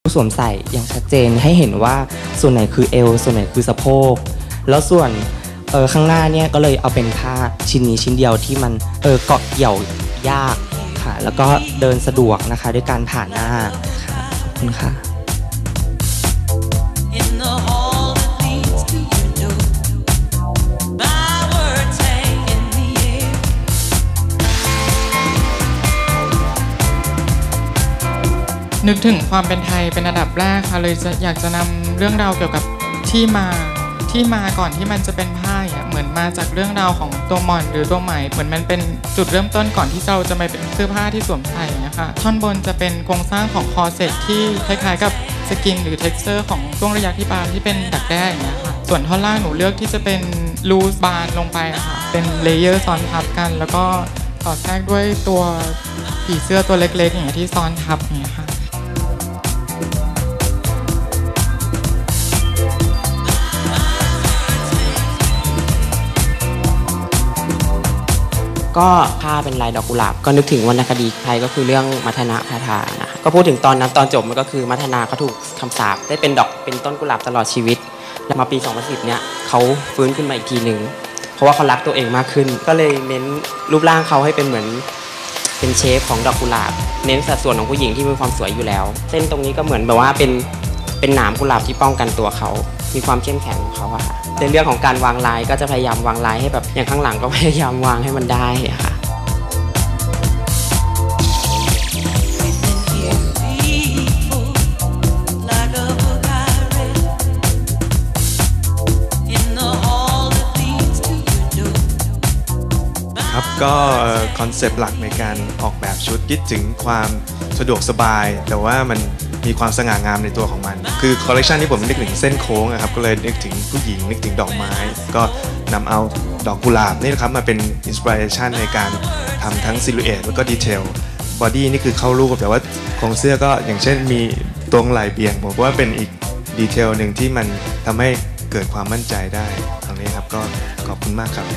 สวมใส่อย่างชัดเจนให้เห็นว่าส่วนไหนคือเอวส่วนไหนคือสะโพกแล้วส่วนข้างหน้าเนี่ยก็เลยเอาเป็นผ้าชิ้นนี้ชิ้นเดียวที่มันเกาะเกี่ยวยากค่ะแล้วก็เดินสะดวกนะคะด้วยการผ่านหน้าค่ะขอบคุณค่ะนึกถึงความเป็นไทยเป็นอันดับแรกค่ะเลยอยากจะนำเรื่องราวเกี่ยวกับที่มาก่อนที่มันจะเป็นผ้าเหมือนมาจากเรื่องราวของตัวหม่อนหรือตัวไหมเหมือนมันเป็นจุดเริ่มต้นก่อนที่เราจะมาเป็นเสื้อผ้าที่สวมใส่นะคะท่อนบนจะเป็นโครงสร้างของคอร์เซ็ตที่คล้ายๆกับสกินหรือ texture ของช่วงระยะที่ปลายที่เป็นดักแด้อย่างเงี้ยค่ะส่วนท่อนล่างหนูเลือกที่จะเป็นลูสบานลงไปค่ะเป็นเลเยอร์ซ้อนทับกันแล้วก็สอดแทรกด้วยตัวผีเสื้อตัวเล็กๆอย่างเงี้ยที่ซ้อนทับอย่างเงี้ยค่ะก็ผ้าเป็นลายดอกกุหลาบก็นึกถึงวรรณคดีไทยก็คือเรื่องมัทนาคาถานะคะก็พูดถึงตอนนั้นตอนจบมันก็คือมัทนาเขาถูกคำสาปได้เป็นดอกเป็นต้นกุหลาบตลอดชีวิตแล้วมาปี2010เนี่ยเขาฟื้นขึ้นมาอีกทีหนึ่งเพราะว่าเขารักตัวเองมากขึ้นก็เลยเน้นรูปร่างเขาให้เป็นเหมือนเป็นเชฟของดอกกุหลาบเน้นสัดส่วนของผู้หญิงที่มีความสวยอยู่แล้วเส้นตรงนี้ก็เหมือนแบบว่าเป็นหนามกุหลาบที่ป้องกันตัวเขามีความเข้มแข็งของเขาอะค่ะในเรื่องของการวางลายก็จะพยายามวางลายให้แบบอย่างข้างหลังก็พยายามวางให้มันได้อะค่ะครับก็คอนเซปต์หลักในการออกแบบชุดคิดถึงความสะดวกสบายแต่ว่ามันมีความสง่างามในตัวของมันคือคอลเลกชันที่ผมนึกถึงเส้นโค้งนะครับก็เลยนึกถึงผู้หญิงนึกถึงดอกไม้ก็นำเอาดอกกุหลาบนี่นะครับมาเป็นอินสปิเรชันในการทำทั้งซิลูเอทแล้วก็ดีเทลบอดี้นี่คือเข้ารูปแต่ว่าโครงเสื้อก็อย่างเช่นมีตรงไหล่เบี่ยงผมว่าเป็นอีกดีเทลหนึ่งที่มันทำให้เกิดความมั่นใจได้ตรงนี้ครับก็ขอบคุณมากครับ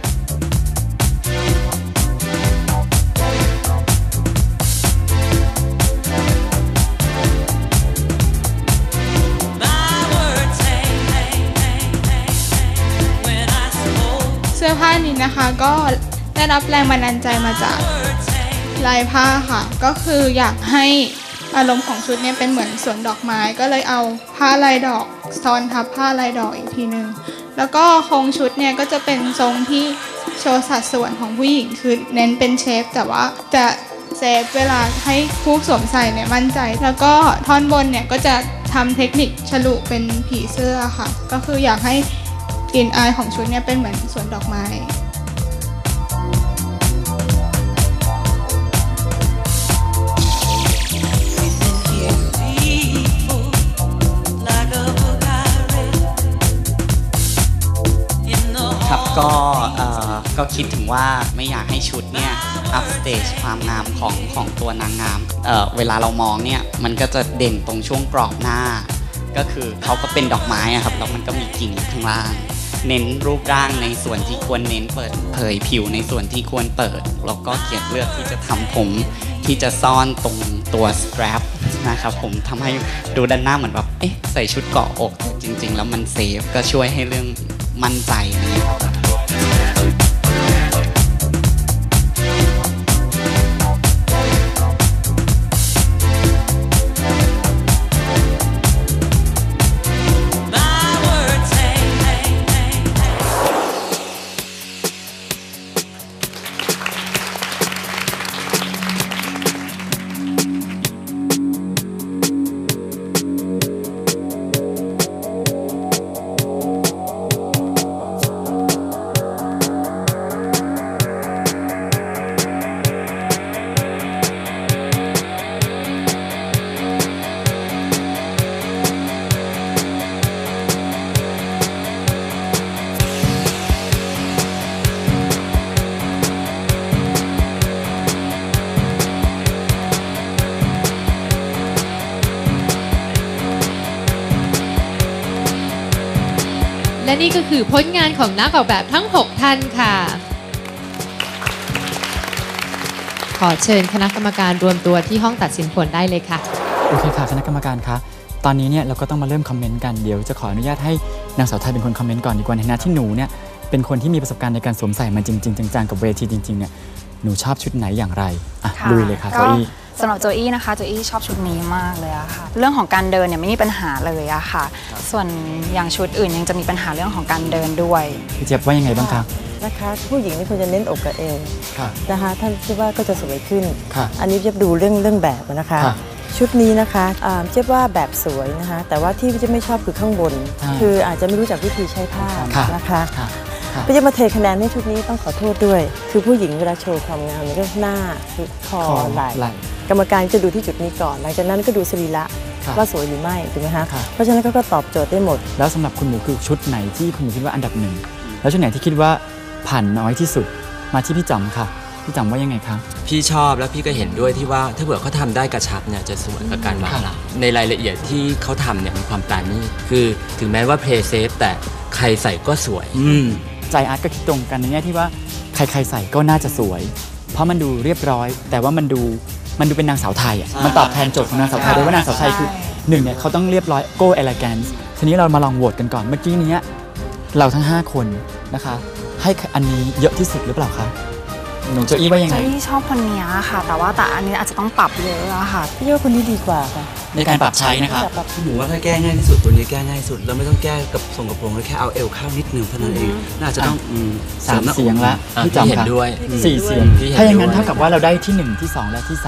เสื้อผ้านี้นะคะก็ได้รับแรงบันดาลใจมาจากลายผ้าค่ะก็คืออยากให้อารมณ์ของชุดนี้เป็นเหมือนสวนดอกไม้ก็เลยเอาผ้าลายดอกซ้อนทับผ้าลายดอกอีกทีนึงแล้วก็โครงชุดเนี่ยก็จะเป็นทรงที่โชว์สัดส่วนของผู้หญิงคือเน้นเป็นเชฟแต่ว่าจะเซฟเวลาให้ผู้สวมใส่เนี่ยมั่นใจแล้วก็ท่อนบนเนี่ยก็จะทำเทคนิคฉลุเป็นผีเสื้อค่ะก็คืออยากให้กลิ่นอายของชุดเนี่ยเป็นเหมือนสวนดอกไม้ครับก็คิดถึงว่าไม่อยากให้ชุดเนี่ยอัพสเตจความงามของตัวนางงามเวลาเรามองเนี่ยมันก็จะเด่นตรงช่วงกรอบหน้าก็คือเขาก็เป็นดอกไม้ครับแล้วมันก็มีกิ่งข้างล่างเน้นรูปร่างในส่วนที่ควรเน้นเปิดเผยผิวในส่วนที่ควรเปิดแล้วก็เลือกที่จะทำผมที่จะซ่อนตรงตัวสแตรปนะครับผมทำให้ดูด้านหน้าเหมือนแบบใส่ชุดเกาะอกจริงๆแล้วมันเซฟก็ช่วยให้เรื่องมั่นใจนี่ครับและนี่ก็คือผลงานของนักออกแบบทั้ง6ท่านค่ะขอเชิญคณะกรรมการรวมตัวที่ห้องตัดสินผลได้เลยค่ะโอเคค่ะคณะกรรมการคะตอนนี้เนี่ยเราก็ต้องมาเริ่มคอมเมนต์กันเดี๋ยวจะขออนุญาตให้นางสาวไทยเป็นคนคอมเมนต์ก่อนดีกว่าในฐานะที่หนูเนี่ยเป็นคนที่มีประสบการณ์ในการสวมใส่มาจริงๆจังๆกับเวทีจริงๆเนี่ยหนูชอบชุดไหนอย่างไรอ่ะลุยเลยค่ะโจอี้สำหรับโจอี้นะคะโจอี้ชอบชุดนี้มากเลยอะค่ะเรื่องของการเดินเนี่ยไม่มีปัญหาเลยอะค่ะส่วนอย่างชุดอื่นยังจะมีปัญหาเรื่องของการเดินด้วยพี่เจี๊ยบว่ายังไงบ้างคะนะคะผู้หญิงนี่ควรจะเน้นอกกับเอวนะคะท่านคิดว่าก็จะสวยขึ้นอันนี้เจี๊ยบดูเรื่องแบบนะคะชุดนี้นะคะเจี๊ยบว่าแบบสวยนะคะแต่ว่าที่เจี๊ยบไม่ชอบคือข้างบนคืออาจจะไม่รู้จักวิธีใช้ผ้านะคะพี่จะมาเทคะแนนให้ชุดนี้ต้องขอโทษด้วยคือผู้หญิงเวลาโชว์ความงามเรื่องหน้าคอไหล่กรรมการจะดูที่จุดนี้ก่อนหลังจากนั้นก็ดูสรีระว่าสวยหรือไม่ถูกไหมคะเพราะฉะนั้นก็ตอบโจทย์ได้หมดแล้วสำหรับคุณหมูคือชุดไหนที่คุณหมูคิดว่าอันดับหนึ่งแล้วชุดไหนที่คิดว่าผ่านน้อยที่สุดมาที่พี่จำค่ะพี่จำว่ายังไงคะพี่ชอบแล้วพี่ก็เห็นด้วยที่ว่าถ้าเผื่อเขาทำได้กระชับเนี่ยจะสวยกับการวางหลังในรายละเอียดที่เขาทำเนี่ยมีความปราณีตคือถึงแม้ว่าเพลย์เซฟแต่ใครใส่ก็สวยใจอาร์ตก็คิดตรงกันในแง่ที่ว่าใครใส่ก็น่าจะสวยเพราะมันดูเรียบร้อยแต่ว่ามันดูเป็นนางสาวไทยอ่ะมันตอบแทนโจทย์ของนางสาวไทยเลยว่านางสาวไทยคือหนึ่งเนี่ยเขาต้องเรียบร้อยโก้เอเลแกนซ์ทีนี้เรามาลองโหวตกันก่อนเมื่อกี้นี้เราทั้ง5คนนะคะให้อันนี้เยอะที่สุดหรือเปล่าคะหนูโจอี้ว่ายังไงโจอี้ชอบคนนี้ค่ะแต่อันนี้อาจจะต้องปรับเยอะอะค่ะพี่ว่าคนนี้ดีกว่าค่ะในการปรับใช้นะคะหนูว่าถ้าแก้ง่ายที่สุดตัวนี้แก้ง่ายที่สุดแล้วไม่ต้องแก้กับทรงกระโปรงแล้วแค่เอาเอวเข้านิดนึงเท่านั้นเองน่าจะต้อง 3 เสียงละพี่จำเห็นด้วย 4 เสียงถ้าอย่างนั้นเท่ากับว่าเราได้ที่1ที่2และที่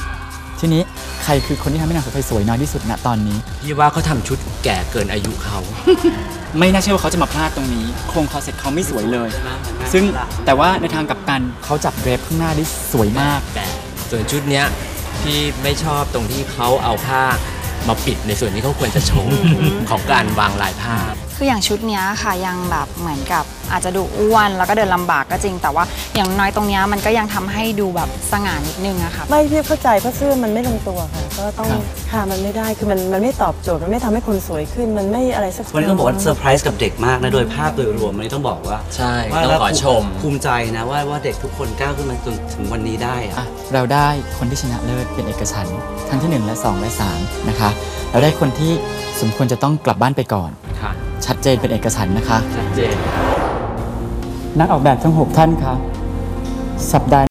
3ทีนี้ใครคือคนที่ทำให้นางสาวไทยสวยน้อยที่สุดณตอนนี้พี่ว่าเขาทำชุดแก่เกินอายุเขาไม่น่าเชื่อว่าเขาจะมาพลาดตรงนี้โครงคอเซ็ตเขาไม่สวยเลยซึ่งแต่ว่าในทางกลับกันเขาจับเดรฟข้างหน้าได้สวยมากแต่ส่วนชุดเนี้ยพี่ไม่ชอบตรงที่เขาเอาผ้ามาปิดในส่วนที่เขาควรจะโชว์ของการวางลายผ้าคืออย่างชุดนี้ค่ะยังแบบเหมือนกับอาจจะดูอ้วนแล้วก็เดินลำบากก็จริงแต่ว่าอย่างน้อยตรงนี้มันก็ยังทำให้ดูแบบสง่านิดนึงอะค่ะไม่พี่เข้าใจเพราะเสื้อมันไม่ลงตัวค่ะก็ต้องค่ะมันไม่ได้คือมันไม่ตอบโจทย์มันไม่ทำให้คนสวยขึ้นมันไม่อะไรสักวันนี้ต้องบอกว่าเซอร์ไพรส์กับเด็กมากนะโดยภาพโดยรวมวันนี้ต้องบอกว่าใช่ต้องขอชมภูมิใจนะว่าเด็กทุกคนก้าวขึ้นมาจนถึงวันนี้ได้เราได้คนที่ชนะเลิศเป็นเอกฉันท์ทั้งที่1และ2และ3นะคะเราได้คนที่สมควรจะต้องกลับบ้านไปก่อนชัดเจนเป็นเอกฉันท์นะคะชัดเจนนักออกแบบทั้ง6ท่านครับสัปดาห์